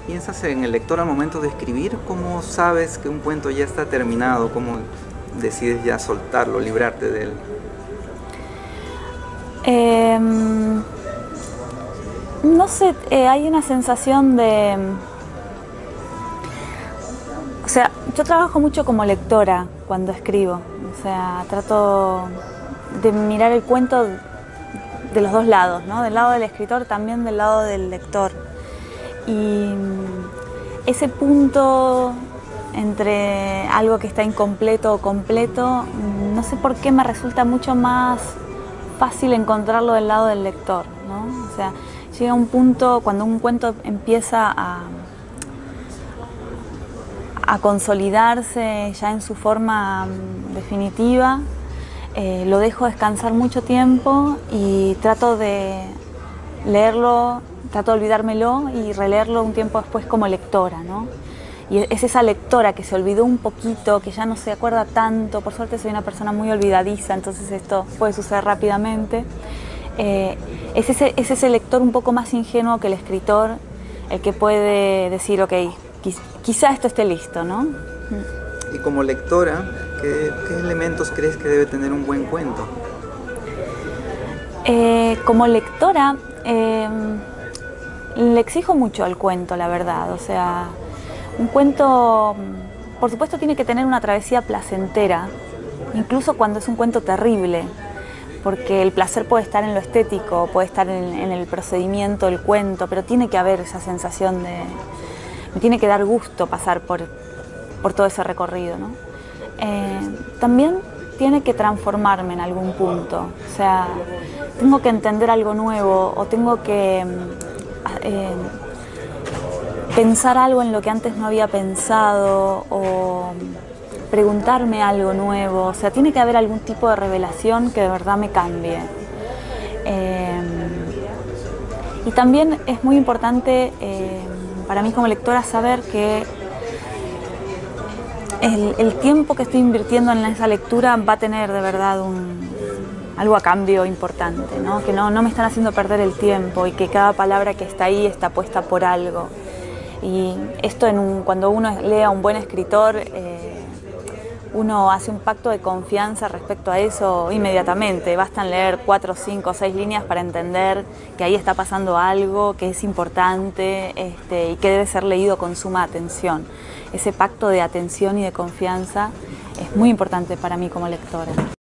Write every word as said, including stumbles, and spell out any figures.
¿Piensas en el lector al momento de escribir? ¿Cómo sabes que un cuento ya está terminado? ¿Cómo decides ya soltarlo, librarte de él? Eh, no sé, eh, hay una sensación de... O sea, yo trabajo mucho como lectora cuando escribo. O sea, trato de mirar el cuento de los dos lados, ¿no? Del lado del escritor, también del lado del lector. Y ese punto entre algo que está incompleto o completo, no sé por qué me resulta mucho más fácil encontrarlo del lado del lector, ¿no? O sea, llega un punto cuando un cuento empieza a, a consolidarse ya en su forma definitiva, eh, lo dejo descansar mucho tiempo y trato de leerlo, trato de olvidármelo y releerlo un tiempo después como lectora, ¿no? Y es esa lectora que se olvidó un poquito, que ya no se acuerda tanto. Por suerte soy una persona muy olvidadiza, entonces esto puede suceder rápidamente. Eh, es, ese, es ese lector un poco más ingenuo que el escritor, el que puede decir, ok, quiz, quizá esto esté listo, ¿no? Y como lectora, ¿qué, qué elementos crees que debe tener un buen cuento? Eh, como lectora, eh, le exijo mucho al cuento, la verdad. O sea, un cuento, por supuesto, tiene que tener una travesía placentera, incluso cuando es un cuento terrible, porque el placer puede estar en lo estético, puede estar en, en el procedimiento del cuento, pero tiene que haber esa sensación de... Me tiene que dar gusto pasar por, por todo ese recorrido, ¿no? Eh, también tiene que transformarme en algún punto, o sea, tengo que entender algo nuevo o tengo que... Eh, pensar algo en lo que antes no había pensado o preguntarme algo nuevo. O sea, tiene que haber algún tipo de revelación que de verdad me cambie. Eh, y también es muy importante eh, para mí como lectora saber que el, el tiempo que estoy invirtiendo en esa lectura va a tener de verdad un, algo a cambio importante, ¿no? Que no, no me están haciendo perder el tiempo y que cada palabra que está ahí está puesta por algo. Y esto en un, cuando uno lee a un buen escritor, eh, uno hace un pacto de confianza respecto a eso inmediatamente. Bastan leer cuatro, cinco, seis líneas para entender que ahí está pasando algo, que es importante este, y que debe ser leído con suma atención. Ese pacto de atención y de confianza es muy importante para mí como lectora.